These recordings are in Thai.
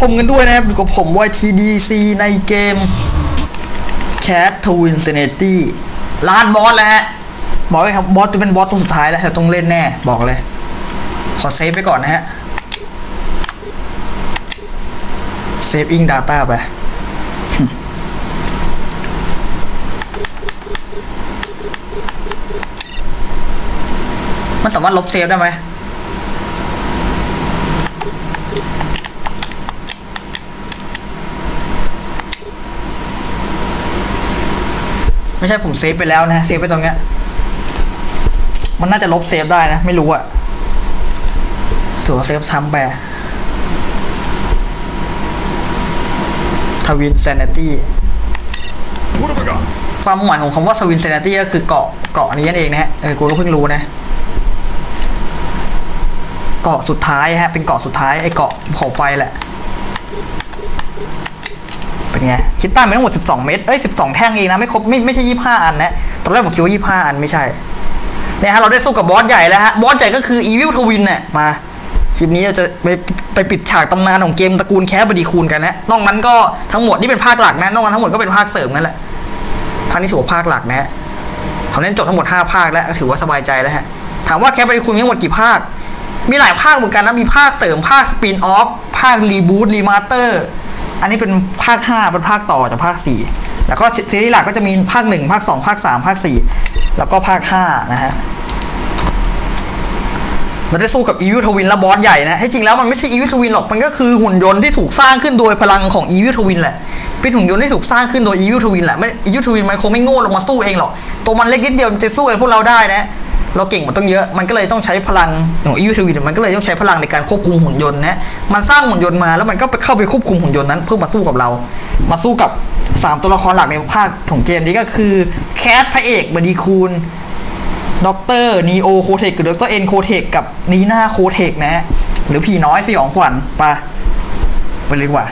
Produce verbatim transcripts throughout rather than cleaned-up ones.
มกันด้วยนะครับอยู่กับผมวาย ที ดี ซี ในเกม Cat Twinsanity ล้านบอสแล้วฮะบอกเลยครับบอสจะเป็นบอสตัวสุดท้ายแล้วเราต้องเล่นแน่บอกเลยขอเซฟไปก่อนนะฮะเซฟอิง Data ไปมันสามารถลบเซฟได้ไหมไม่ใช่ผมเซฟไปแล้วนะเซฟไปตรงเนี้ยมันน่าจะลบเซฟได้นะไม่รู้อะถือว่าเซฟทำไปทวินแซนิตี้ความหมายของคำว่าทวินแซนิตี้ก็คือเกาะเกาะนี้นั่นเองนะฮะเออกูก็เพิ่งรู้นะเกาะสุดท้ายฮะเป็นเกาะสุดท้ายไอ้เกาะภูเขาไฟแหละเป็นไงคิดตั้งไปทั้งหมดสิบสองเม็ดเอ้ยสิบสองแท่งเองนะไม่ครบไม่ไม่ใช่ยี่สิบห้าอันนะตอนแรกผมคิดว่ายี่สิบห้าอันไม่ใช่เนี่ยฮะเราได้สู้กับบอสใหญ่แล้วฮะบอสใหญ่ก็คือ Evil Twin เนี่ยมาคลิปนี้เราจะไปไปปิดฉากตำนานของเกมตระกูลแคสบดีคูณกันนะนอกนั้นก็ทั้งหมดนี่เป็นภาคหลักนะนอกนั้นทั้งหมดก็เป็นภาคเสริมนั่นแหละภาคนี้ถือว่าภาคหลักนะเขาเล่นจบทั้งหมดห้าภาคแล้วถือว่าสบายใจแล้วฮะถามว่าแคสบดีคูณมีทั้งหมดกี่ภาคมีหลายภาคเหมือนกันนะมีภาคเสริมภาคสปินออฟภาครีบูทรีมาสเตอร์อันนี้เป็นภาคห้าเป็นภาคต่อจากภาคสี่แล้วก็ซีรีส์หลักก็จะมีภาคหนึ่งภาคสองภาคสามภาคสี่แล้วก็ภาคห้านะฮะเราได้สู้กับ Evil Twin และบอสใหญ่นะให้จริงแล้วมันไม่ใช่ Evil Twin หรอกมันก็คือหุ่นยนต์ที่ถูกสร้างขึ้นโดยพลังของ Evil Twin แหละเป็นหุ่นยนต์ที่ถูกสร้างขึ้นโดย Evil Twin แหละไม่ Evil Twin มันคงไม่โง่ลงมาสู้เองหรอกตัวมันเล็กนิดเดียวมันจะสู้กับพวกเราได้นะเราเก่งมันต้องเยอะมันก็เลยต้องใช้พลังของ Evil Twin มันก็เลยต้องใช้พลังในการควบคุมหุ่นยนต์นะมันสร้างหุ่นยนต์มาแล้วมันก็ไปเข้าไปควบคุมหุ่นยนต์นั้นเพื่อมาสู้กับเรามาสู้กับสามตัวละครหลักในภาคของเกมนี้ก็คือแคทพระเอกบดีคูณด็อกเตอร์นีโอโคเทคกับด็อกเตอร์เอ็นโคเทคกับนีน่าโคเทคนะฮะหรือผีน้อยสยองขวัญไปไปเลยว่ะ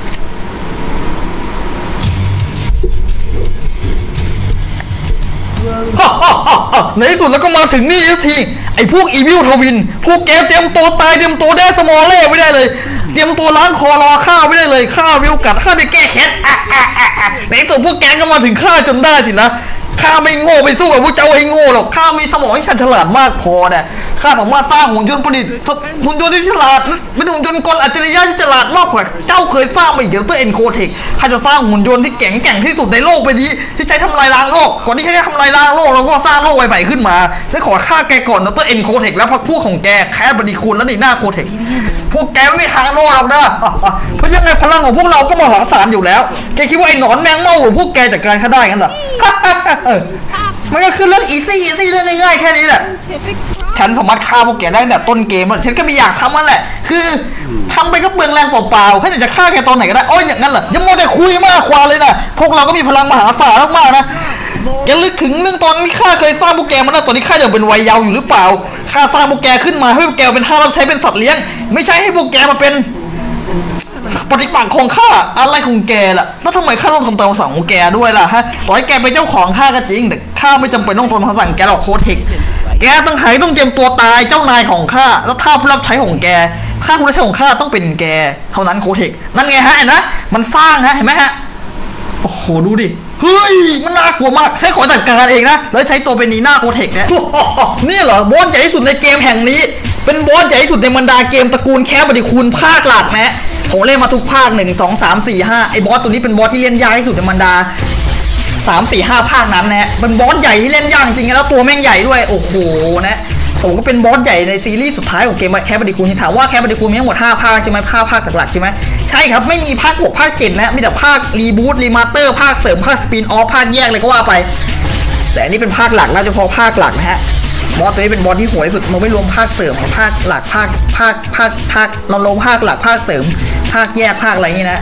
ในที่สุดแล้วก็มาถึงนี่สักทีไอ้พวก Evil Twin พวกแกเตรียมตัวตายเตรียมตัวได้สมอลเล่ไม่ได้เลยเตรียมตัวล้างคอรอข้าวไม่ได้เลยข้าววิวกัดข้าไปแก้แค้นในที่สุดพวกแกก็มาถึงข้าจนได้สินะข้าไม่โง่ไปสู้กับพวกเจ้าให้โง่หรอกข้ามีสมองที่ฉลาดมากพอเนี่ยข้าสามารถสร้างหุ่นยนต์ผลิตหุ่นยนต์ที่ฉลาดเป็นหุ่นยนต์กลอัจฉริยะที่ฉลาดมากกว่าเจ้าเคยสร้างมาอีกเดี๋ยวตัวเอ็นโคเทคข้าจะสร้างหุ่นยนต์ที่แข็งแกร่งที่สุดในโลกใบนี้ที่ใช้ทำลายล้างโลกก่อนที่จะทำลายล้างโลกเราก็สร้างโลกใหม่ๆขึ้นมาฉันขอฆ่าแกก่อนดรเอ็นโคเทคแล้วพวกพวกของแกแคสบดีคูณและนีน่าโคเทคพวกแกไม่มีทางรอดหรอกนะเพราะยังไงพลังของพวกเราก็มหาศาลอยู่แล้วแกคิดว่าไอ้หนอนแมงเม่าหรือพวกแกจัดการข้าได้งั้นเหรอมันก็คือเรื่องอีซี่อีซี่เรื่องง่ายๆแค่นี้แหละฉันสามารถฆ่าพวกแกได้แต่ต้นเกมฉันก็ไม่อยากทำมันแหละคือทำไปก็เปลืองแรงเปล่าๆแค่จะฆ่าแกตอนไหนก็ได้โอ้ยอย่างนั้นเหรอยังโมแต่คุยมากกว่าเลยนะพวกเราก็มีพลังมหาศาลมากๆนะแกลึกถึงเรื่องตอนที่ข้าเคยสร้างพวกแกมาแล้วตอนนี้ข้ายังเป็นวัยเยาว์อยู่หรือเปล่าข้าสร้างพวกแกขึ้นมาให้พวกแกเป็นท่ารับใช้เป็นสัตว์เลี้ยงไม่ใช่ให้พวกแกมาเป็นปฏิปักษ์ของข้าอะไรของแกล่ะแล้วทำไมข้าต้องทำตามคำสั่งของแกด้วยล่ะฮะต่อให้แกเป็นเจ้าของข้าก็จริงแต่ข้าไม่จำเป็นต้องทำคำสั่งแกหรอกโคเทคแกต้องหายต้องเตรียมตัวตายเจ้านายของข้าแล้วถ้าผู้รับใช้ของแกข้าผู้รับใช้ของข้าต้องเป็นแกเท่านั้นโคเทคนั่นไงฮะเห็นไหมมันสร้างฮะเห็นไหมฮะโอ้โหดูดิเฮ้ยมันน่ากลัวมากใช้ขอจัดการเองนะแล้วใช้ตัวเป็นนีน่าโคเทคเนี่ยนี่เหรอบอสใหญ่ที่สุดในเกมแห่งนี้เป็นบอสใหญ่ที่สุดในบรรดาเกมตระกูลแคสบดีคูณภาคหลักนะผมเล่นมาทุกภาคหนึ่งสองสามสี่ห้าไอ้บอสตัวนี้เป็นบอสที่เล่นยากที่สุดในบรรดาสามสี่ห้าภาคนั้นนะฮะเป็นบอสใหญ่ที่เล่นยากจริงๆแล้วตัวแม่งใหญ่ด้วยโอ้โหนะผมก็เป็นบอสใหญ่ในซีรีส์สุดท้ายของเกมแคสบดีคูณที่ถามว่าแคสบดีคูณมีทั้งหมดห้าภาคใช่ไหมภาคภาคหลักๆใช่ไหมใช่ครับไม่มีภาคหกภาคเจ็ดนะมีแต่ภาครีบูทรีมาสเตอร์ภาคเสริมภาคสปินออฟภาคแยกอะไรก็ว่าไปแต่อันนี้เป็นภาคหลักแล้วเฉพาะภาคหลักนะฮะบอสตัวนี้เป็นบอสที่โหดที่สุดมันไม่รวมภาคเสริมของภาคหลักภาคภาคภาคภาคเราลงภาคหลักภาคเสริมภาคแยกภาคอะไรอย่างนี้นะ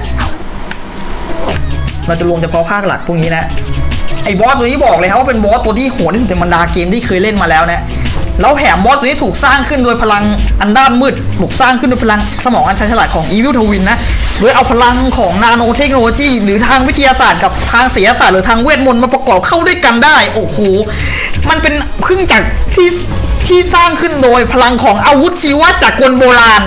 เราจะรวมเฉพาะภาคหลักพวกนี้นะไอ้บอสตัวนี้บอกเลยครับว่าเป็นบอสตัวที่โหดที่สุดในบรรดาเกมที่เคยเล่นมาแล้วนะแล้วแถมบอสตัวนี้ถูกสร้างขึ้นโดยพลังอันด้านมืดถูกสร้างขึ้นโดยพลังสมองอันฉลาดของ Evil Twin นะโดยเอาพลังของนาโนเทคโนโลยีหรือทางวิทยาศาสตร์กับทางศิลปศาสตร์หรือทางเวทมนต์มาประกอบเข้าด้วยกันได้โอ้โหมันเป็นเครื่องจักรที่ที่สร้างขึ้นโดยพลังของอาวุธชีวจักรกลโบราณ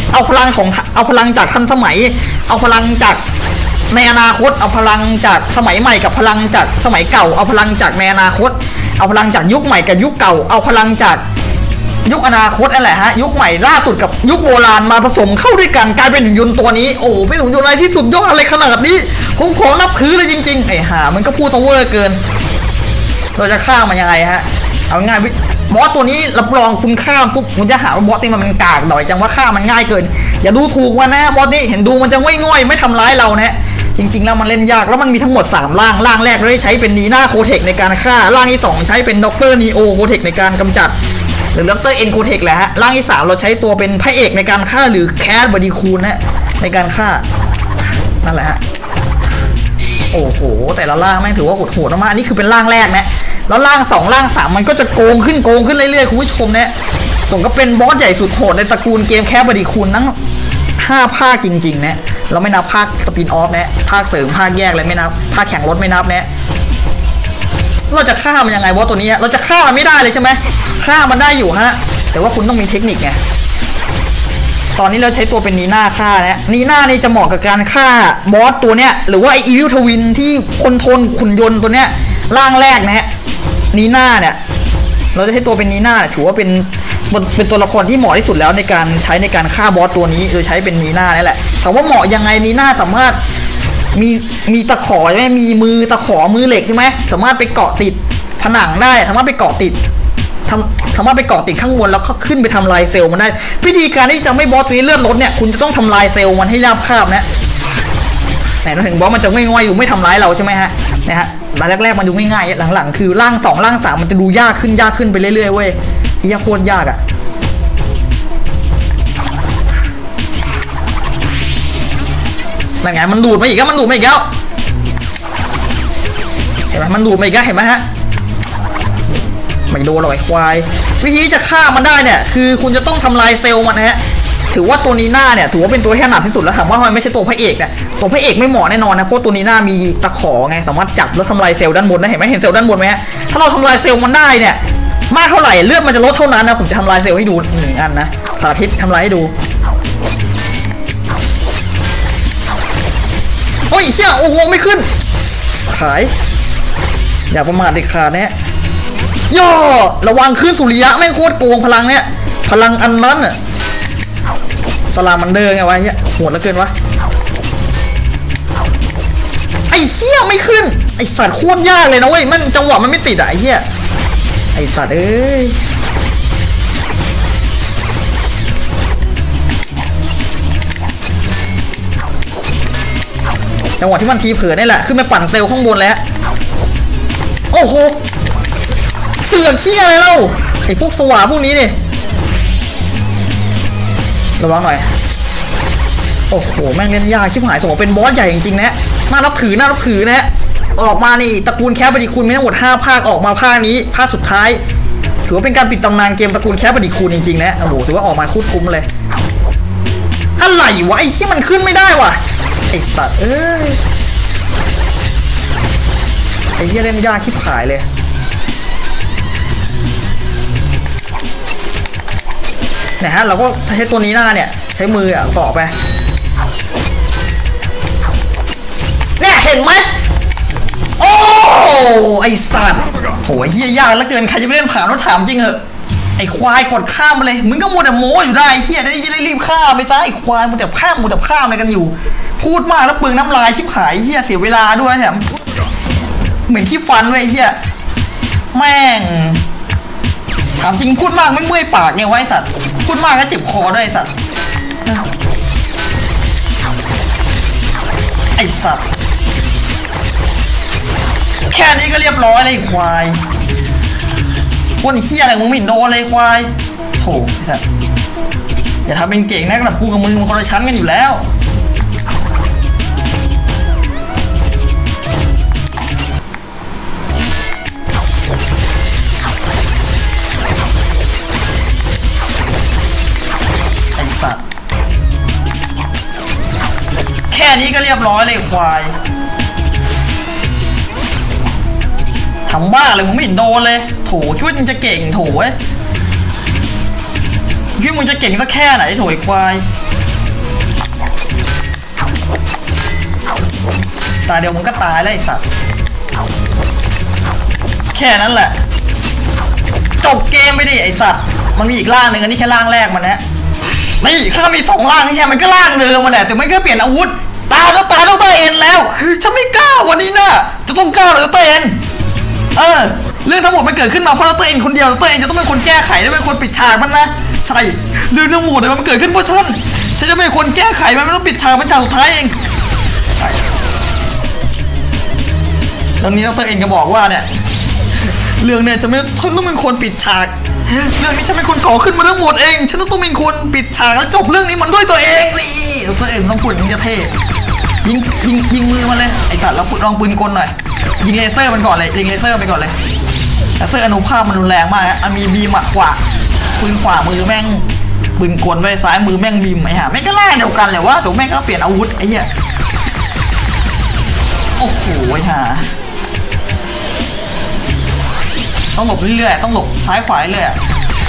เอาพลังของเอาพลังจากทันสมัยเอาพลังจากในอนาคตเอาพลังจากสมัยใหม่กับพลังจากสมัยเก่าเอาพลังจากในอนาคตเอาพลังจากยุคใหม่กับยุคเก่าเอาพลังจากยุคอนาคตนั่นแหละฮะยุคใหม่ล่าสุดกับยุคโบราณมาผสมเข้าด้วยกันกลายเป็นหุ่นยนต์ตัวนี้โอ้เป็นหุ่นยนต์อะไรที่สุดยอดอะไรขนาดนี้ผมขอนับถือเลยจริงๆไอ้ห่ามันก็พูดซะเวอร์เกินเราจะฆ่ามันยังไงฮะเอาง่ายบอสตัวนี้รับรองคุณฆ่าปุ๊บคุณจะหาว่าบอสนี่มันกากดอยจังว่าฆ่ามันง่ายเกินอย่าดูถูกมันนะบอสนี่เห็นดูมันจะง่อยๆไม่ทำร้ายเรานะจริงๆแล้วมันเล่นยากแล้วมันมีทั้งหมดสามร่างร่างแรกเราได้ใช้เป็นนีน่าโคเทคในการฆ่าร่างที่สองใช้เป็นด็อกเตอร์นีโอโคเทคในการกำจัดหรือด็อกเตอร์เอ็นโคเทคแหละฮะร่างที่สามเราใช้ตัวเป็นพระเอกในการฆ่าหรือแคสบอดี้คูนนะในการฆ่านั่นแหละฮะโอ้โหแต่ละร่างแม่งถือว่าโหดๆมากอันนี้คือเป็นร่างแรกนะแล้วร่างสองร่างสามมันก็จะโกงขึ้นโกงขึ้นเรื่อยๆคุณผู้ชมเนี่ยสมก็เป็นบอสใหญ่สุดโหดในตระกูลเกมแคสบอดี้คูนทั้งห้าภาคจริงๆนะเราไม่นับภาคสปินออฟนะภาคเสริมภาคแยกเลยไม่นับภาคแข่งรถไม่นับนะเราจะฆ่ามันยังไงบอสตัวนี้เราจะฆ่ามันไม่ได้เลยใช่ไหมฆ่ามันได้อยู่ฮะแต่ว่าคุณต้องมีเทคนิคไงตอนนี้เราใช้ตัวเป็นนีน่าฆ่านะนีน่านี่จะเหมาะกับการฆ่าบอสตัวเนี้ยหรือว่าไออีวิลทวินที่คนทนขุนยนต์ตัวเนี้ยร่างแรกนะฮะนีน่าเนี่ยเราจะใช้ตัวเป็นนีน่าถือว่าเป็นเป็นตัวละครที่เหมาะที่สุดแล้วในการใช้ในการฆ่าบอสตัวนี้โดยใช้เป็นนีน่านี่แหละถามว่าเหมาะยังไงนีน่าสามารถมีมีตะขอใช่ไหมมีมือตะขอมือเหล็กใช่ไหมสามารถไปเกาะติดผนังได้สามารถไปเกาะติดทำสามารถไปเกาะติดข้างบนแล้วก็ขึ้นไปทำลายเซลล์มันได้วิธีการที่จะไม่บอสตัวนี้เลือดลดเนี่ยคุณจะต้องทำลายเซลล์มันให้ราบคาบนะแต่ถึงบอสมันจะง่อยๆอยู่ไม่ทำร้ายเราใช่ไหมฮะนะฮะแรกๆมันดูง่ายๆหลังๆคือร่างสองร่างสามมันจะดูยากขึ้นยากขึ้นไปเรื่อยๆเว้ยยากโคตรยากอะนั่นไงมันดูดมาอีกแล้วมันดูดมาอีกแล้วเห็นไหมมันดูดมาอีกแล้วเห็นไหมฮะไม่โดนหรอกไอ้ควายวิธีจะฆ่ามันได้เนี่ยคือคุณจะต้องทำลายเซลล์มันนะฮะถือว่าตัวนีน่าเนี่ยถือว่าเป็นตัวที่ถนัดที่สุดแล้วถามว่าทำไมไม่ใช่ตัวพระเอกเนี่ยตัวพระเอกไม่เหมาะแน่นอนนะเพราะตัวนีน่ามีตะขอไงสามารถจับแล้วทำลายเซลล์ด้านบนได้เห็นไหมเห็นเซลล์ด้านบนไหมฮะถ้าเราทำลายเซลล์มันได้เนี่ยมากเท่าไหร่เลือดมันจะลดเท่านั้นนะผมจะทำลายเซลล์ให้ดูหนึ่งอันนะสาธิตทำลายให้ดูโอ้ยเชี่ยโอ้โหไม่ขึ้นขายอย่าประมาทเด็ดขาดนะย่อระวังขึ้นสุริยะแม่งโคตรโกงพลังเนี่ยพลังอันนั้นอะสลามันเดินไงวะเฮียโหดเหลือเกินวะไอ้เหี้ยไม่ขึ้นไอ้สัตว์โคตรยากเลยนะเว้ยมันจังหวะมันไม่ติดอะไอ้เหี้ยไอ้สัตว์เอ้ยจังหวะที่มันทีเผื่อนี่แหละขึ้นไปปั่นเซลล์ข้างบนแล้วโอ้โหเสือกเหี้ยอะไรเล่าไอ้พวกสว่างพวกนี้ดิระวังหน่อยโอ้โหแม่งเล่นยากชิบหายสมมติเป็นบอสใหญ่จริงๆนะน่ารับถือน่ารับถือนะออกมานี่ตระกูลแคสบอดี้คูนมีทั้งหมดห้าภาคออกมาภาคนี้ภาคสุดท้ายถือว่าเป็นการปิดตำนานเกมตระกูลแคสบอดี้คูนจริงๆนะโอ้โหถือว่าออกมาคุ้มคุ้มเลยอะไรวะไอ้ที่มันขึ้นไม่ได้วะไอ้สัตว์เอ้ยไอ้ที่เล่นยากชิบหายเลยนะฮะเราก็ใช้ตัวนี้หน้าเนี่ยใช้มืออ่ะเกาะไปเนี่ยเห็นไหมโอ้ไอสัตว์โหเฮียยากแล้วเกินใครจะไปเล่นผ่านรถถามจริงเหอะไอควายกดข้ามไปเลยมึงก็มัวแต่โม้อยู่ได้เฮียได้จะได้รีบข้ามไปซะไอควายมัวแต่ข้ามมัวแต่ข้ามอะไรกันอยู่พูดมากแล้วเปลืองน้ำลายชิบหายเฮียเสียเวลาด้วยแถมเหมือนขี้ฟันเลยเฮียแม่งถามจริงพูดมากไม่เมื่อยปากไงวะไอสัตว์พูดมากก็เจ็บคอด้วยไอสัตว์ไอสัตว์แค่นี้ก็เรียบร้อยเลยควายคนเหี้ยอะไรมึงไม่โดนเลยควายโถไอสัตว์อย่าทำเป็นเก่งนะกับกูกับมึงมันคนละชั้นกันอยู่แล้วแค่นี้ก็เรียบร้อยเลยควายทำบ้าเลยมึงไม่เห็นโดนเลยโถคิดว่ามึงจะเก่งโถเว้ยคิดว่ามึงจะเก่งสักแค่ไหนโถไอ้ควายตาเดียวมึงก็ตายแล้วไอ้สัตว์แค่นั้นแหละจบเกมไปดิไอ้สัตว์มันมีอีกร่างหนึ่งอันนี้แค่ร่างแรกมันนะไม่ข้ามีสองร่างนี่แค่มันก็ร่างเดิมมันแหละแต่มันก็เปลี่ยนอาวุธตาแล้วตาดรเอ็นแล้วฉันไม่กล้าวันนี้นะจะต้องกล้าดรเอ็นเออเรื่องทั้งหมดมันเกิดขึ้นมาเพราะดรเอ็นคนเดียวดรเอ็นจะต้องเป็นคนแก้ไขและเป็นคนปิดฉากมันนะใช่เรื่องทั้งหมดมันเกิดขึ้นเพราะฉันฉันจะเป็นคนแก้ไขมันไม่ต้องปิดฉากมันฉากสุดท้ายเองตอนนี้ดรเอ็นก็บอกว่าเนี่ยเรื่องเนี่ยจะไม่ฉันต้องเป็นคนปิดฉากเรื่องนี้ฉันเป็นคนก่อขึ้นมาทั้งหมดเองฉันต้องเป็นคนปิดฉากแล้วจบเรื่องนี้มันด้วยตัวเองนี่ดรเอ็นต้องพูดอย่างนี้จะเท่ยิงยิงยิงมือมันเลยไอสัตว์เราลองปืนกลหน่อยยิงเลเซอร์มันก่อนเลยยิงเลเซอร์ไปก่อนเลยเลเซอร์อนุภาพมันรุนแรงมากฮะมีบีมขวาปืนขวามือแม่งปืนกลไปซ้ายมือแม่งบีมไอ้ห่าแม่งก็แล่เดียวกันเลยว่าตัวแม่งก็เปลี่ยนอาวุธไอ้เหี้ยโอ้โหไอ้ห่าต้องหลบเรื่อยๆต้องหลบซ้ายขวาเรื่อย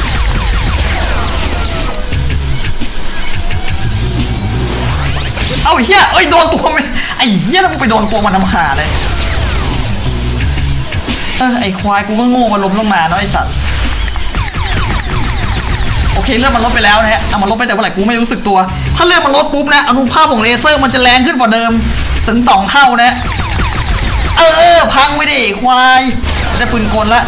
เอาไอ้เหี้ยเอ้ยโดนตัวมันไอ้เหี้ยแล้วมึงไปโดนตัวมันทำหาเลยเออไอ้ควายกูก็โง่มันล้มลงมาเนาะไอ้สัตว์โอเคเลือดมันลดไปแล้วนะฮะเอามันลดไปแต่เมื่อไหร่กูไม่รู้สึกตัวถ้าเลือดมันลดปุ๊บนะอนุภาพของเลเซอร์มันจะแรงขึ้นกว่าเดิมถึงสองเท่านะเออพังไปดิควายได้ปืนกลละ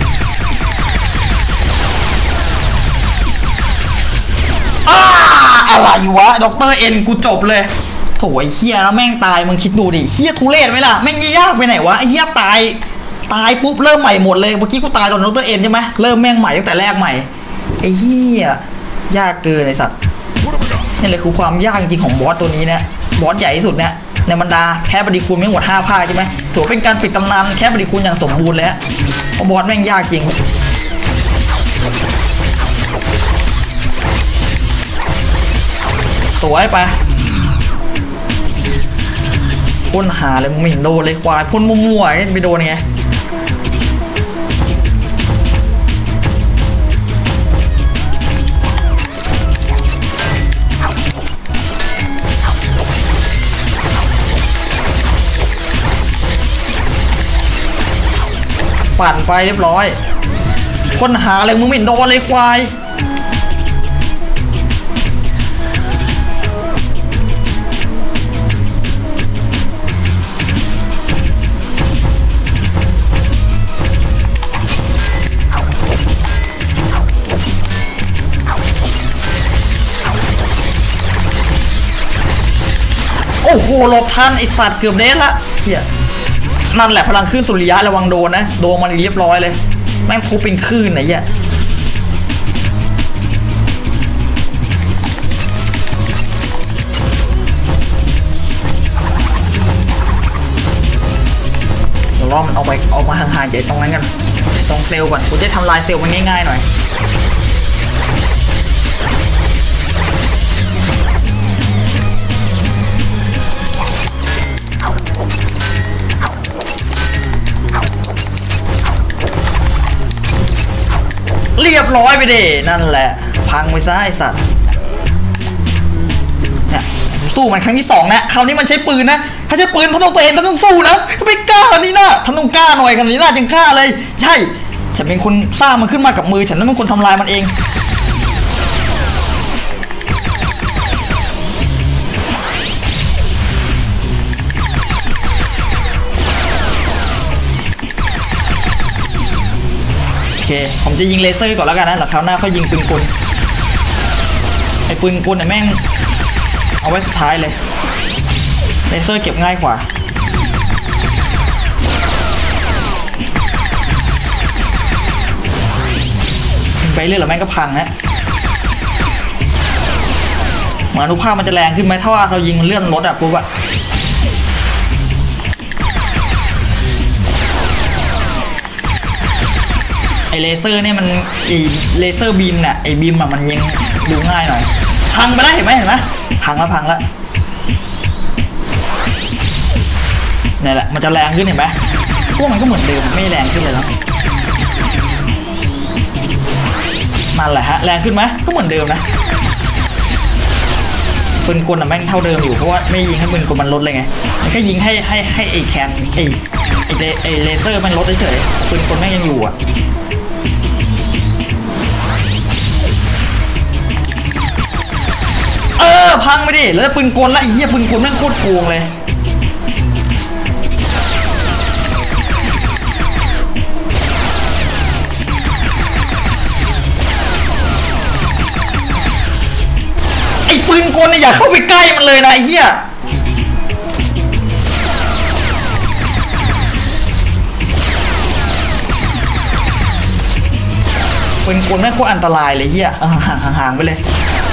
อ้าอะไรวะด็อกเตอร์เอ็นกูจบเลยโถ่ไอ้เฮียแล้วแม่งตายมึงคิดดูดิเฮียทุเรศไหมล่ะแม่งยากไปไหนวะไอ้เฮียตายตายปุ๊บเริ่มใหม่หมดเลยเมื่อกี้กูตายตอนด็อกเตอร์เอ็นใช่ไหมเริ่มแม่งใหม่ตั้งแต่แรกใหม่ไอ้เฮียยากเกินไอ้สัตว์นี่เลยคือความยากจริงของบอสตัวนี้นะบอสใหญ่ที่สุดเนี่ยในบรรดาแค่ปฏิคูณไม่หมดห้าภาคใช่ไหมถือเป็นการปิดตำนานแค่ปฏิคูณอย่างสมบูรณ์แล้วเพราะบอสแม่งยากจริงสวยไปพ่นหาเลยมึงไม่เห็นโดนเลยควายพ่นมั่วๆไปโดนไงปั่นไฟเรียบร้อยพ่นหาเลยมึงไม่เห็นโดนเลยควายโอ้โหหลบทันไอสัตว์เกือบเด้ละเฮียนั่นแหละพลังคลื่นสุริยะระวังโดนนะโดนมันเรียบร้อยเลยแม่งทุบเป็นคลื่นไหนเฮียเดี๋ยวรอมันเอาไปเอามาห่างๆจากตรงนั้นกันตรงเซลล์ก่อนกูจะทำลายเซลล์มันง่ายๆหน่อยเรียบร้อยไปดินั่นแหละพังไปซะไอสัตว์เนี่ยสู้มันครั้งที่สองนะคราวนี้มันใช้ปืนนะถ้าใช้ปืนทำตัวเองต้องสู้นะไม่กล้าอันนี้นะทำต้องกล้าหน่อยกันนี้น่าจึงกล้าเลยใช่ฉันเป็นคนสร้างมันขึ้นมากับมือฉันนั่นเป็นคนทำลายมันเองโอเคผมจะยิงเลเซอร์ก่อนแล้วกันนะหลังคราวหน้าเขายิงปืนกลไอ้ปืนกลเนี่ยแม่งเอาไว้สุดท้ายเลยเลเซอร์เก็บง่ายกว่าไปเรื่อยหรือแม่งก็พังนะเหมือนอนุภาพมันจะแรงขึ้นไหมถ้าว่าเรายิงเลื่อนรถอะปุ๊บอะไอเลเซอร์เนี่ยมันไอเลเซอร์บีมเนี่ยไอบีมอะมันยังดูง่ายหน่อยพังไปแล้วเห็นไหมเห็นไหมพังแล้วพังแล้วนี่แหละมันจะแรงขึ้นเห็นไหมพวกมันก็เหมือนเดิมไม่แรงขึ้นเลยแล้วนั่นแหละฮะแรงขึ้นไหมก็เหมือนเดิมนะปืนกลอ่ะแม่งเท่าเดิมอยู่เพราะว่าไม่ยิงให้ปืนกลมันลดเลยไงมันแค่ยิงให้ให้ให้ไอ้แคนไอ้ไอ้ไอ้เลเซอร์มันลดเฉยๆปืนกลแม่งยังอยู่อ่ะเออพังไปดิแล้วปืนกลละไอ้เหี้ยปืนกลแม่งโคตรโกงเลยปืนกลเนี่ยอย่าเข้าไปใกล้มันเลยนะไอ้เหี้ยปืนกลแม่งโคตรอันตรายเลยเหี้ยห่างๆไปเลย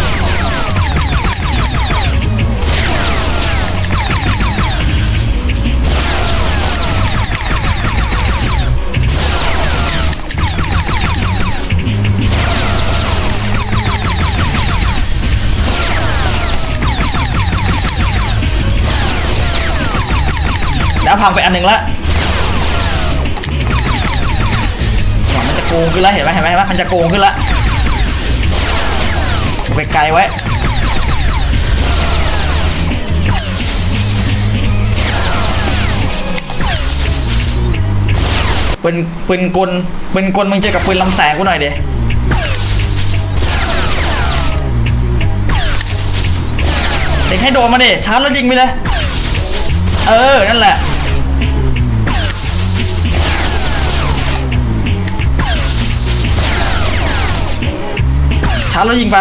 แล้วพังไปอันหนึ่งละมันจะโกงขึ้นแล้วเห็นไหมเห็นไหมมันจะโกงขึ้นละไปไกลไว้ปืนปืนกลปืนกลมึงเจอกับปืนลำแสงกูหน่อยเดเด็กให้โดนมาเดชาร์จแล้วยิงไปเลยเออนั่นแหละชาร์จแล้วยิงไป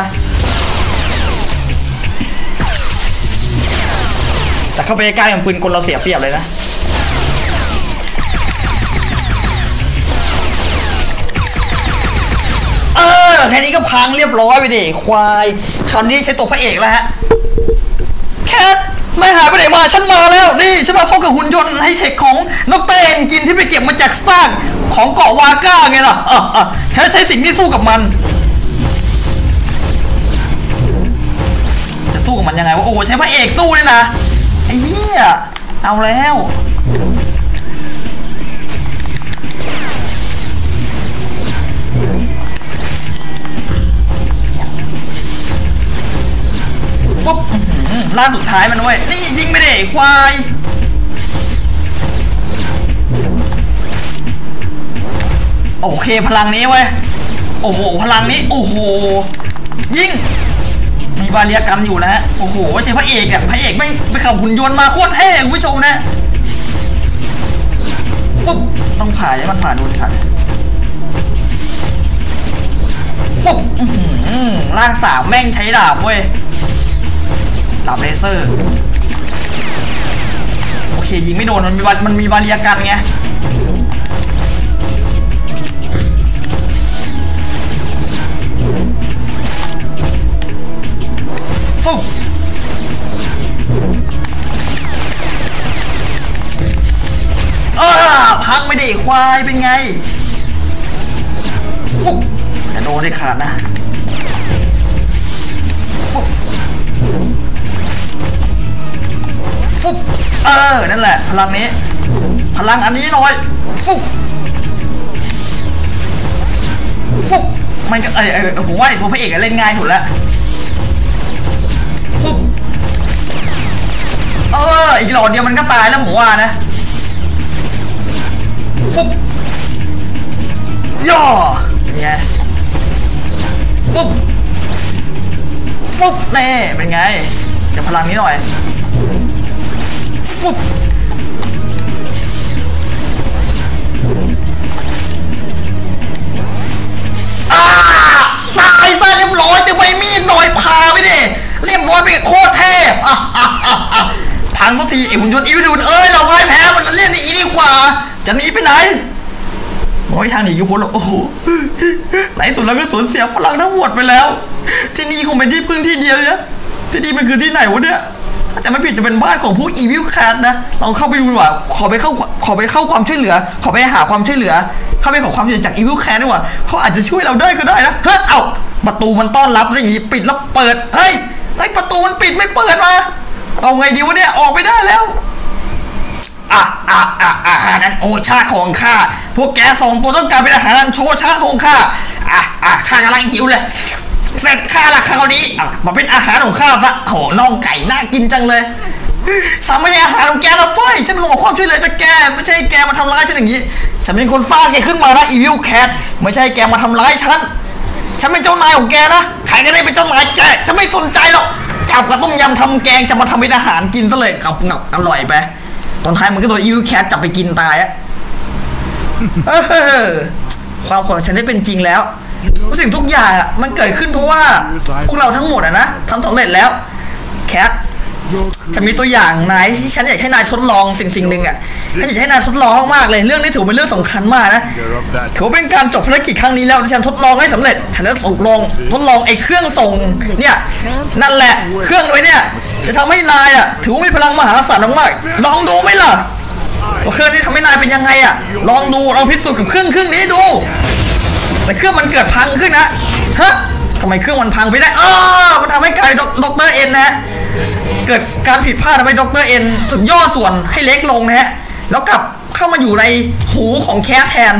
แต่เข้าไปใกล้ของปืนกลเราเสียเปรียบเลยนะเออแค่นี้ก็พังเรียบร้อยไปดิควายคราวนี้ใช้ตัวพระเอกแล้วฮะแค่ไม่หายไปไหนมาฉันมาแล้วนี่ฉันมาพบกับหุ่นยนต์ไฮเทคของนกเต้นกินที่ไปเก็บมาจากซากของเกาะวาก้าไงล่ะอ่ะอ่ะแค่ใช้สิ่งที่สู้กับมันจะสู้กับมันยังไงวะโอ้ใช้พระเอกสู้เลยนะไอ้เหี้ยเอาแล้วฟุ๊บล่าสุดท้ายมันเว้ยนี่ยิงไม่ได้ควายโอเคพลังนี้เว้ยโอ้โหพลังนี้โอ้โหยิงมีบาเรียกันอยู่นะฮะโอ้โหใช่พระเอกเนี่ยพระเอกไม่ไปขับหุ่นยนต์มาโคตรเท่คุณผู้ชมนะฟุ๊บต้องผ่านให้มันผ่านโดนผ่านฟุ๊บร่างสามแม่งใช้ดาบเว้ยดาบเลเซอร์โอเคยิงไม่โดนมันมีมันมีบาเรียกันไงฟุ๊บอ้าพังไม่ได้ควายเป็นไงฟุ๊บจะโดนได้ขาดนะฟุ๊บฟุ๊บเออนั่นแหละพลังนี้พลังอันนี้หน่อยฟุ๊บฟุ๊บมันก็เออเออผมว่าไอ้ตัวพระเอกเล่นง่ายสุดแล้วฟุ๊บเอออีกหลอดเดียวมันก็ตายแล้วผมว่านะฟุ๊บย่อเป็นไงฟุ๊บฟุ๊บเน่เป็นไงจะพลังนี้หน่อยฟุ๊บอ่าตายซะเรียบร้อยจะไปมีดหน่อยพาไปดิเรียบร้อยไปโคตรเทพอ่ะอ่ะอ่ะอ่ะทางทุกทีไอ้หุ่นยนต์อีวิทูนเอ้ยเราพ่ายแพ้มันเล่นในอีดีกว่าจะหนีไปไหนโอ้ยทางหนีกี่คนหรอโอ้โหไหนสุดแล้วก็สูญเสียพลังทั้งหมดไปแล้วที่นี่คงเป็นที่พึ่งที่เดียวเนี่ยที่นี่มันคือที่ไหนวะเนี่ยถ้าจะไม่ผิดจะเป็นบ้านของพวกอีวิลแคทนะลองเข้าไปดูดีกว่าขอไปเข้าขอไปเข้าความช่วยเหลือขอไปหาความช่วยเหลือเข้าไปขอความช่วยเหลือจากอีวิลแคทดีกว่าเขาอาจจะช่วยเราได้ก็ได้นะเฮ้ยเอ้าประตูมันต้อนรับสิ่งนี้ปิดแล้วเปิดเฮ้ยไอ้ประตูมันปิดไม่เปิดมาเอาไงดีวะเนี่ยออกไม่ได้แล้วอ่ะอ่ะอ่ะอาหารนั้นโอชาของข้าพวกแกสองตัวต้องการเป็นอาหารนั้นโชชาของข้าอ่ะอ่ะข้ากำลังหิวเลยเสร็จข้าละคราวนี้มาเป็นอาหารของข้าซะโหน่องไก่น่ากินจังเลยฉันไม่ใช่อาหารของแกนะเฟ้ยฉันเป็นขอความช่วยเหลือจากแกไม่ใช่แกมาทำร้ายฉันอย่างนี้ฉันเป็นคนสร้างแกขึ้นมานะอีวิลแคทไม่ใช่แกมาทำร้ายฉันฉันเป็นเจ้านายของแกนะใครก็ได้เป็นเจ้านายแกฉันไม่สนใจหรอกจับกับต้มยำทำแกงจะมาทำเป็นอาหารกินซะเลยกับงับอร่อยไปตอนท้ายมันก็โดนอีวิลแคทจับไปกินตายอะความฝันของฉันได้เป็นจริงแล้วทุกสิ่งทุกอย่างอ่ะมันเกิดขึ้นเพราะว่าพวกเราทั้งหมดอ่ะนะทำสำเร็จแล้วแคทจะมีตัวอย่างนายที่ฉันอยากให้นายทดลองสิ่งสิ่งหนึ่งอ่ะฉันอยากให้นายทดลองมากๆเลยเรื่องนี้ถือเป็นเรื่องสำคัญมากนะถือว่าเป็นการจบภารกิจครั้งนี้แล้วที่ฉันทดลองให้สำเร็จฉันจะส่งลองทดลองไอ้เครื่องส่งเนี่ยนั่นแหละเครื่องไว้เนี่ยจะทำให้นายอ่ะถือว่ามีพลังมหาศาลมากๆลองดูไหมล่ะว่าเครื่องนี้ทำให้นายเป็นยังไงอ่ะลองดูลองพิสูจน์กับเครื่องเครื่องนี้ดูแต่เครื่องมันเกิดพังขึ้นนะฮะทำไมเครื่องมันพังไปได้อ้ามันทำให้กลายด็อกเตอร์เอ็นนะฮะเกิดการผิดพลาดทำให้ด็อกเตอร์เอ็นสุดย่อส่วนให้เล็กลงนะฮะแล้วกลับเข้ามาอยู่ในหูของแคทแทน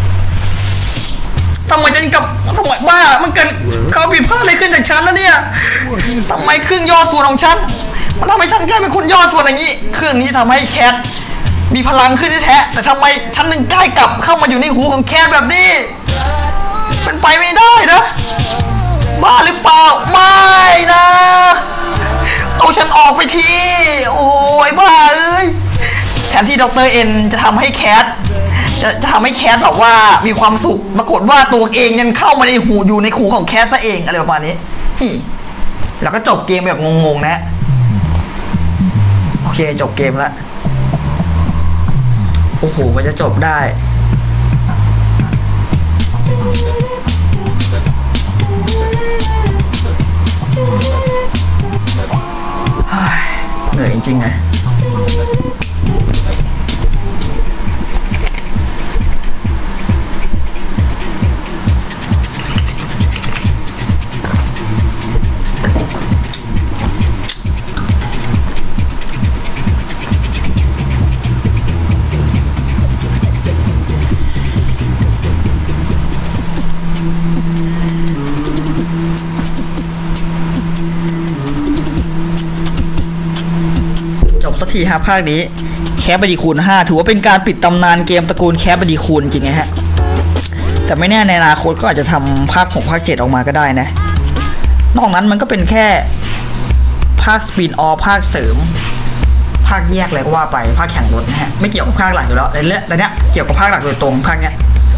ทำไมฉันกับทำไมบ้ามันเกิดเขาผิดพลาดอะไรขึ้นจากฉันแล้วเนี่ยทำไมเครื่องย่อส่วนของฉันมันทำให้ฉันกลายเป็นคนย่อส่วนอย่างนี้เครื่องนี้ทำให้แคทมีพลังขึ้นแท้แต่ทำไมฉันถึงกลายกลับเข้ามาอยู่ในหูของแคทแบบนี้เป็นไปไม่ได้นะบ้าหรือเปล่าไม่นะเอาฉันออกไปทีโอ้ยบ้าเอ้ยแทนที่ด็อกเตอร์เอ็นจะทำให้แคทจะจะทำให้แคทแบบว่ามีความสุขปรากฏว่าตัวเองยังเข้ามาในหูอยู่ในหูของแคทซะเองอะไรประมาณนี้แล้วก็จบเกมแบบงงๆนะโอเคจบเกมแล้วโอ้โหมันจะจบได้เหนื่อยจริงๆนะสักทีฮะภาคนี้แคปบดีคูณห้าถือว่าเป็นการปิดตำนานเกมตระกูลแคปบดีคูณจริงไงฮะแต่ไม่แน่ในอนาคตก็อาจจะทำภาคหกภาคเจ็ดออกมาก็ได้นะนอกนั้นมันก็เป็นแค่ภาคสปินออฟภาคเสริมภาคแยกเลยก็ว่าไปภาคแข่งรถนะฮะไม่เกี่ยวกับภาคหลักอยู่แล้วแต่เรื่องแต่เนี้ยเกี่ยวกับภาคหลักโดยตรงภาคเนี้ย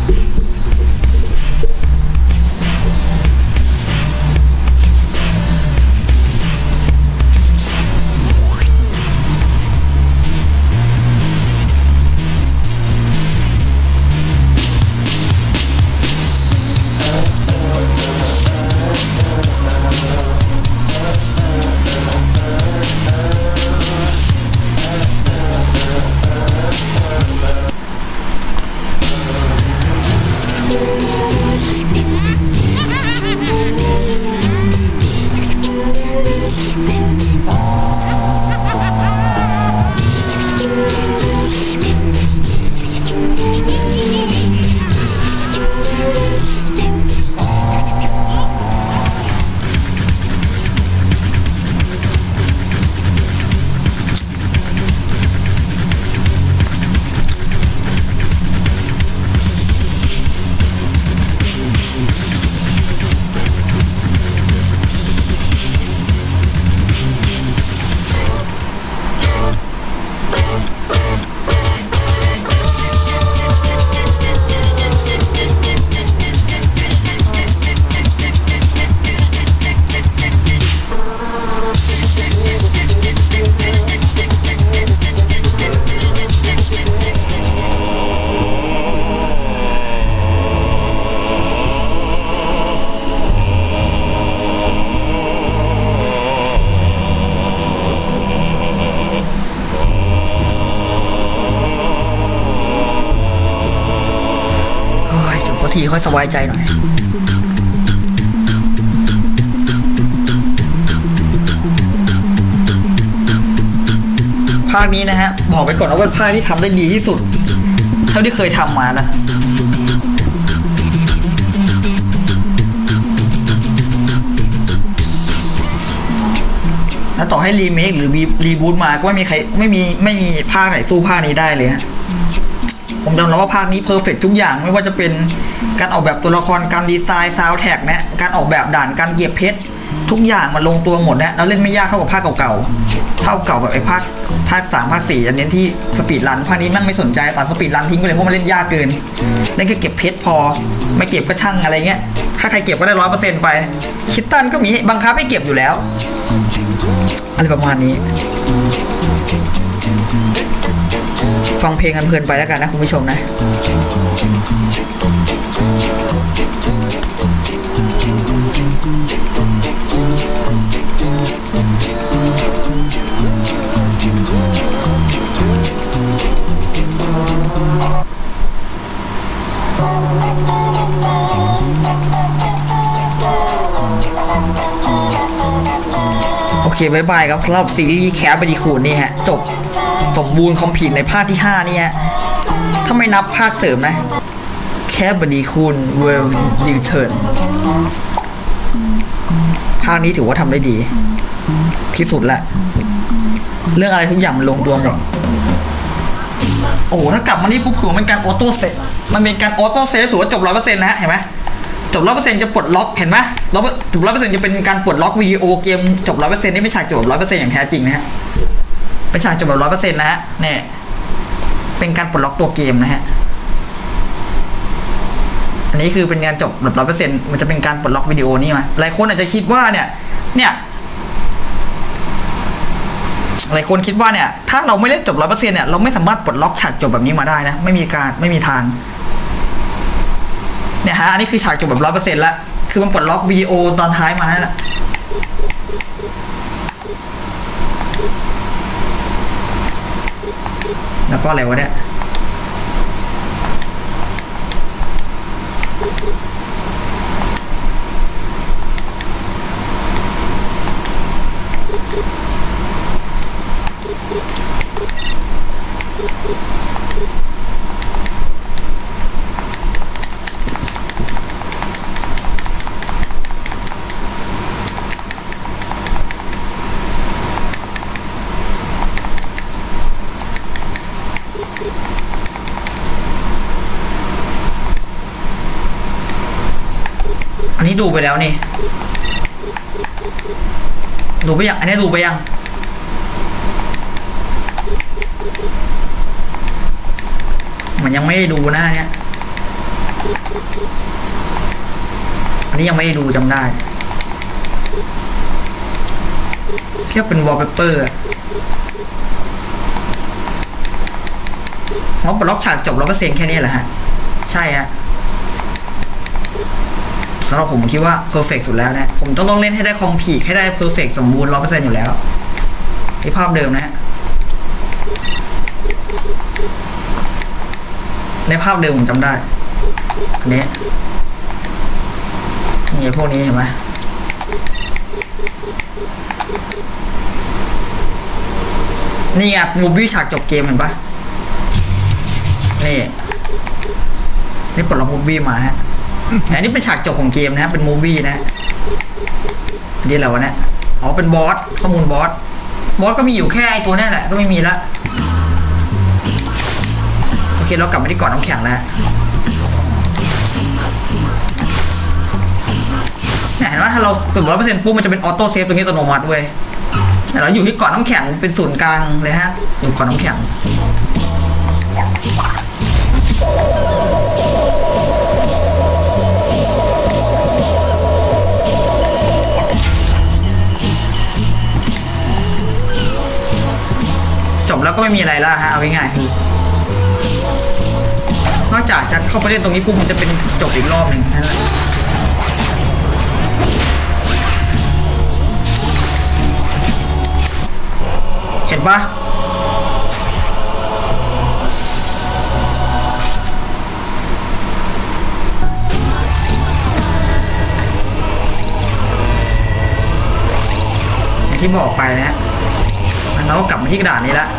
ทีค่อยสบายใจหน่อยภาคนี้นะฮะบอกไปก่อนว่าเป็นภาคที่ทำได้ดีที่สุดเท่าที่เคยทำมานะแล้วต่อให้รีเมคหรือรีบูตมาก็ไม่มีใครไม่มีไม่มีภาคไหนสู้ภาคนี้ได้เลยฮะผมยอมรับว่าภาคนี้เพอร์เฟกต์ทุกอย่างไม่ว่าจะเป็นการออกแบบตัวละครการดีไซน์ซาวด์แท็กนะการออกแบบด่านการเก็บเพชรทุกอย่างมันลงตัวหมดนะแล้วเล่นไม่ยากเท่ากับภาคเก่าๆภาคเก่าแบบไอ้ภาคภาคสามภาคสี่อันนี้ที่สปีดรันภาคนี้มันไม่สนใจตัดสปีดรันทิ้งไปเลยเพราะมันเล่นยากเกินเล่นแค่เก็บเพชรพอไม่เก็บก็ช่างอะไรเงี้ยถ้าใครเก็บก็ได้ร้อยเปอร์เซ็นต์ไปคิตตันก็มีบังคับให้เก็บอยู่แล้วอะไรประมาณนี้ฟังเพลงกันเพลินไปแล้วกันนะคุณผู้ชมนะโอเคบายบายครับสำหรับซีรีส์แคปบดีคูนนี่ฮะจบสมบูรณ์คอมพลีทในภาคที่ห้านี่ฮะถ้าไม่นับภาคเสริมนะแคปบดีคูนเวลดิวเทิร์นภาคนี้ถือว่าทำได้ดีที่สุดละเรื่องอะไรทุกอย่างมันลงตัวหมดโอ้ถ้ากลับมานี่ปุ๊บถือว่าเป็นการออโต้เซฟมันเป็นการออโต้เซฟถือว่าจบร้อยเปอร์เซ็นต์นะเห็นไหมจบร้อยเปอร์เซ็นต์จะปลดล็อกเห็นไหมร้อยถึงร้อยเปอร์เซ็นต์จะเป็นการปลดล็อกวิดีโอเกมจบร้อยเปอร์เซ็นต์นี่ไม่ฉากจบร้อยเปอร์เซ็นต์อย่างแท้จริงนะฮะเป็นฉากจบแบบร้อยเปอร์เซ็นต์นะฮะเนี่ยเป็นการปลดล็อกตัวเกมนะฮะอันนี้คือเป็นการจบแบบร้อยเปอร์เซ็นต์มันจะเป็นการปลดล็อกวิดีโอนี่มาหลายคนอาจจะคิดว่าเนี่ยเนี่ยหลายคนคิดว่าเนี่ยถ้าเราไม่เล่นจบร้อยเปอร์เซ็นต์เนี่ยเราไม่สามารถปลดล็อกฉากจบแบบนี้มาได้นะไม่มีการไม่มีทางเนี่ยฮะอันนี้คือฉากจบแบบร้อยเปอร์เซ็นต์ละคือมันปลดล็อกวิดีโอตอนท้ายมาแล้วแล้วก็อะไรวะเนี่ยอันนี้ดูไปแล้วนี่ดูไปยังอันนี้ดูไปยังมันยังไม่ได้ดูนะเนี่ยอันนี้ยังไม่ได้ดูจำได้แค่เป็นวอลเปเปอร์เพราะปลดล็อกฉากจบร้อยเปอร์เซ็นต์แค่นี้แหละฮะใช่ฮะสำหรับผมคิดว่าเพอร์เฟกต์สุดแล้วนะผมต้องต้องเล่นให้ได้คอมพลีทให้ได้เพอร์เฟกต์สมบูรณ์ร้อยเปอร์เซ็นต์อยู่แล้วที่ภาพเดิมนะฮะในภาพเดิมผมจำได้อันนี้นี่พวกนี้เห็นไหมนี่ไงมูฟี่ฉากจบเกมเห็นปะนี่นี่ปลดล็อกมูฟี่มาฮะอันนี้เป็นฉากจบของเกมนะเป็นมูฟี่นะนี่แหละวะเนี่ยอ๋อเป็นบอสข้อมูลบอสบอสก็มีอยู่แค่ไอตัวนี้แหละก็ไม่มีละโอเคเรากลับมาที่เกาะน้ำแข็งแล้วเนี่ยเห็นว่าถ้าเรากดร้อยเปอร์เซ็นต์ปุ๊บมันจะเป็นออโต้เซฟตรงนี้อัตโนมัติเว้ยแต่เราอยู่ที่เกาะน้ำแข็งเป็นศูนย์กลางเลยฮะอยู่เกาะน้ำแข็งจบแล้วก็ไม่มีอะไรแล้วฮะเอาง่ายๆคือนอกจากจะเข้าไปเล่นตรงนี้ปุ๊บมันจะเป็นจบอีกรอบหนึ่งนั่นแหละเห็นปะอย่างที่บอกไปนะเราก็กลับมาที่กระดาษนี้แล้ว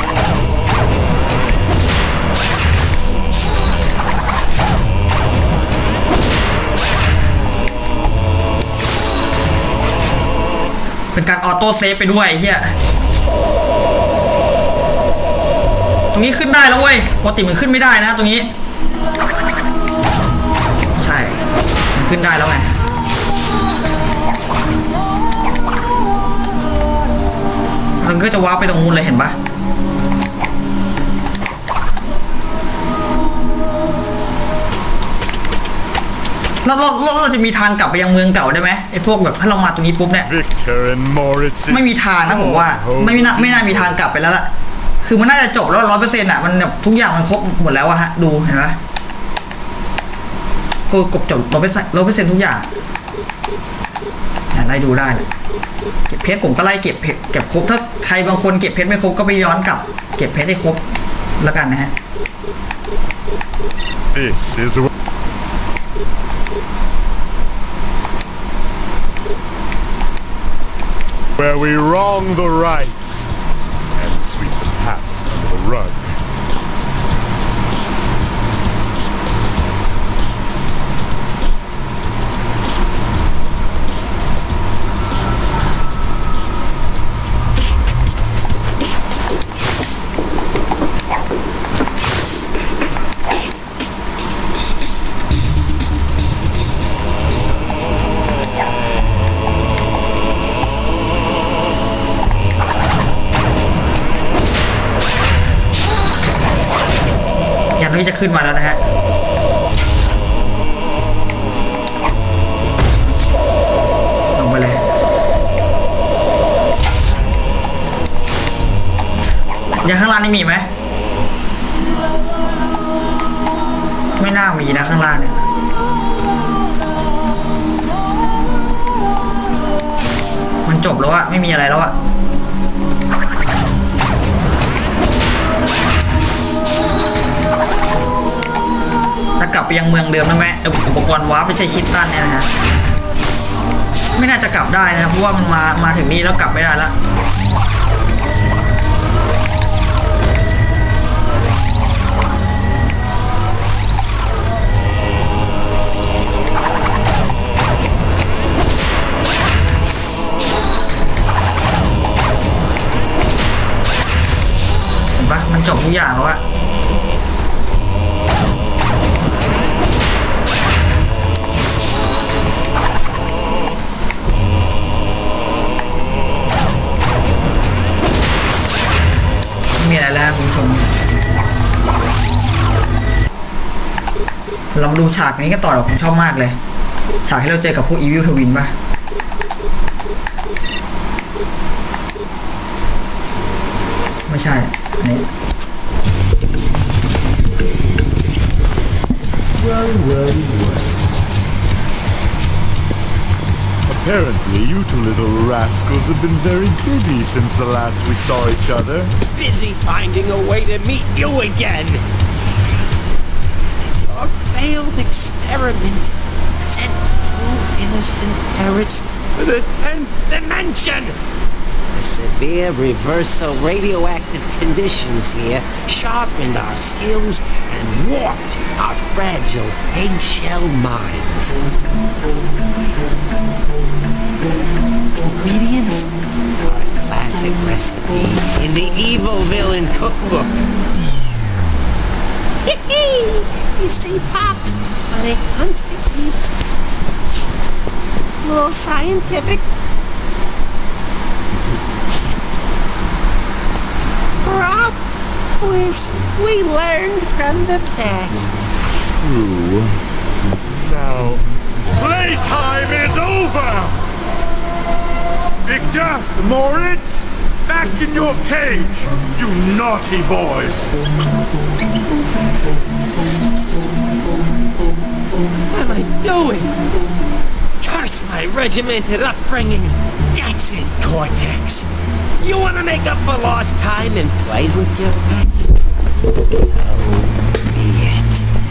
เป็นการอออโต้เซฟไปด้วยเฮียตรงนี้ขึ้นได้แล้วเว้ยปกติมันขึ้นไม่ได้นะตรงนี้ใช่มันขึ้นได้แล้วไงมันก็จะว้าไปตรงนู้นเลยเห็นปะแล้วเราเราจะมีทางกลับไปยังเมืองเก่าได้ไหมไอ้พวกแบบถ้าเรามาตรงนี้ปุ๊บเนี่ยไม่มีทางนะผมว่าไม่น่าไม่น่ามีทางกลับไปแล้วล่ะคือมันน่าจะจบแล้วร้อยเปอร์เซ็นต์อ่ะมันแบบทุกอย่างมันครบหมดแล้วอะฮะดูเห็นไหมคือกบจบร้อยเปอร์เซ็นต์ร้อยเปอร์เซ็นต์ทุกอย่างไล่ดูได้เก็บเพชรผมก็ไล่เก็บเพชรเก็บครบถ้าใครบางคนเก็บเพชรไม่ครบก็ไปย้อนกลับเก็บเพชรให้ครบแล้วกันนะฮะ This is where we wrong the rights and sweep the past under the rug. นี่จะขึ้นมาแล้วนะฮะลงไปเลยยังข้างล่างนี่มีไหมไม่น่ามีนะข้างล่างเนี่ยมันจบแล้วอะไม่มีอะไรแล้วอะถ้ากลับไปยังเมืองเดิมได้ไหมอุปกรณ์วาร์ปไม่ใช่คิดตันเนี่ยนะฮะไม่น่าจะกลับได้นะเพราะว่ามันมามาถึงนี่แล้วกลับไม่ได้แล้วเห็นปะมันจบทุกอย่างแล้วอะมีอะไรแล้วคุณผู้ชมเรามาดูฉากนี้กันต่อผมชอบมากเลยฉากที่เราเจอกับพวก Evil Twin ป่ะไม่ใช่นี่ Well, well, well. Apparently, you two little rascals have been very busy since the last we saw each other. Busy finding a way to meet you again. Your failed experiment sent two innocent parrots to the tenth dimension. The severe reversal radioactive conditions here sharpened our skills and warped our fragile eggshell minds. Ingredients are a classic recipe in the Evil Villain cookbook. You see, Pops, when it comes to evil, a little scientific. We learned from the past. True. Now, playtime is over! Victor, Moritz, back in your cage, you naughty boys! What am I doing? Curse my regimented upbringing. That's it, Cortex. You want to make up for lost time and play with your pets? So be it.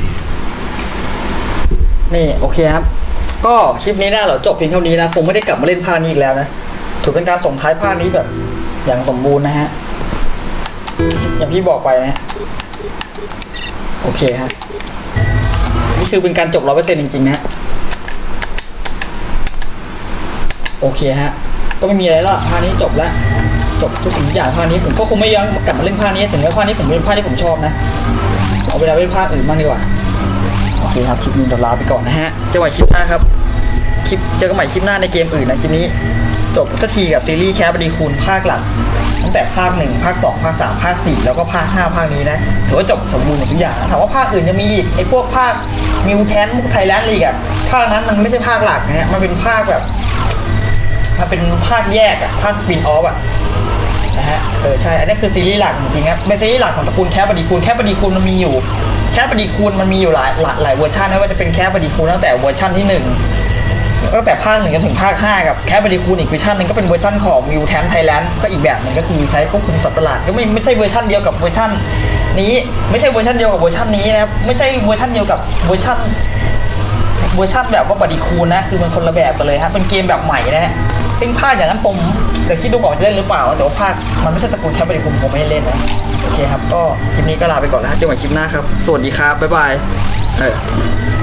นี่โอเคครับก็คลิปนี้นะเราจบเพียงเท่านี้นะคงไม่ได้กลับมาเล่นภาคนี้อีกแล้วนะถือเป็นการส่งท้ายภาคนี้แบบอย่างสมบูรณ์นะฮะอย่างที่บอกไปนะโอเคฮะนี่คือเป็นการจบร้อยเปอร์เซ็นต์จริงๆนะโอเคฮะก็ไม่มีอะไรแล้วภาคนี้จบแล้วจบทุกสิ่งทุกอย่างภาคนี้ผมก็คงไม่ย้อนกลับมาเล่นภาคนี้ถึงแม้ภาคนี้ผมเป็นภาคที่ผมชอบนะเอาเวลาไปเล่นภาคอื่นบ้างดีกว่าโอเคครับคลิปนี้เดี๋ยวลาไปก่อนนะฮะเจอกันใหม่คลิปหน้าครับคลิปเจอกันใหม่คลิปหน้าในเกมอื่นนะคลิปนี้จบสักทีกับซีรีส์แคสบดีคูณภาคหลักตั้งแต่ภาคหนึ่งภาคสองภาคสามภาคสี่แล้วก็ภาคห้าภาคนี้นะถือว่าจบสมบูรณ์หมดทุกอย่างถามว่าภาคอื่นจะมีอีกไอ้พวกภาคมิวแทนไทยแลนด์ลีกอะภาคนั้นมันไม่ใช่ภาคหลักนะฮะมันเป็นภาคแบบมันเป็นภาคแยกอะภาคสปินออฟอะนะฮะเออใช่อันนี้คือซีรีส์หลักจริงๆครับเป็นซีรีส์หลักของตระกูลแคสบดีคูณแคสบดีคูณมันมีอยู่แคสบดีคูณมันมีอยู่หลายหลายหลายเวอร์ชันไม่ว่าจะเป็นแคสบดีคูณตั้งแต่เวอร์ชันที่หนึ่งตั้งแต่ภาคหนึ่งจนถึงภาคห้ากับแคสบดีคูณอีกเวอร์ชันหนึ่งก็เป็นเวอร์ชันของมิวแทนไทยแลนด์ก็อีกแบบหนึ่งก็คือใช้ควบคุมสัตว์ประหลาดก็ไม่ไม่ใช่เวอร์ชันเดียวกับเวอร์ชันนี้ไม่ใช่เวอร์ชันเดียวกับเวอร์ชันนี้นะครับไม่ใช่เวอร์ชันเดียวกับเวอร์ชันเวอร์ชันแบบว่าบดีคูณนะคือมันคนละแบบกันเลยครับเป็นเกมแบบใหม่นะฮะซึ่งภาคอย่างนั้นผมเดี๋ยวคิดดูก่อนจะเล่นหรือเปล่าแต่ว่าภาคมันไม่ใช่ตระกูลแคสบดีคูณผมไม่ได้เล่นนะโอเคครับก็คลิปนี้ก็ลาไปก่อนแล้วเจอกันใหม่คลิปหน้าครับสวัสดีครับบ๊ายบายเออ